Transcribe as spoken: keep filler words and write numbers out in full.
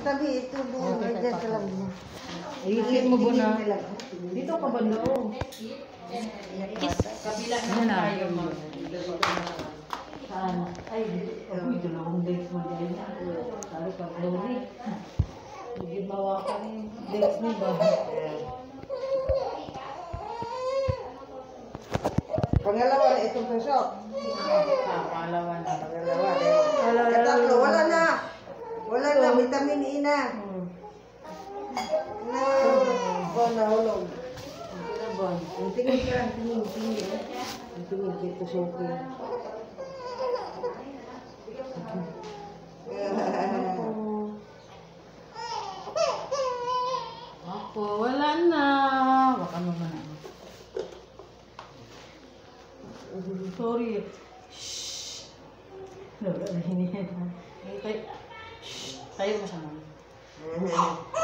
Tabi ito mo, may dyan ka lang mo. Ayusin mo ba na? Dito ka ba doon? Kabila na tayo mo. Saan? Ay, ito na akong dates mo dyan. Sabi ka, Glory. Hindi bawa ka ni dates ni ba? Pangalawa na itong puso. Ah, pangalawa na. Pangalawa na. Katatlo, wala na. Wala na, vitamin E na. Na, oh, nahulog. Ang tingin ka, ang tingin, tingin. Ang tingin, kito soke. Ako, wala na. Waka naman ako. Sorry. Shhh. Wala na hinihin. Shhh. Tayo mo siya naman.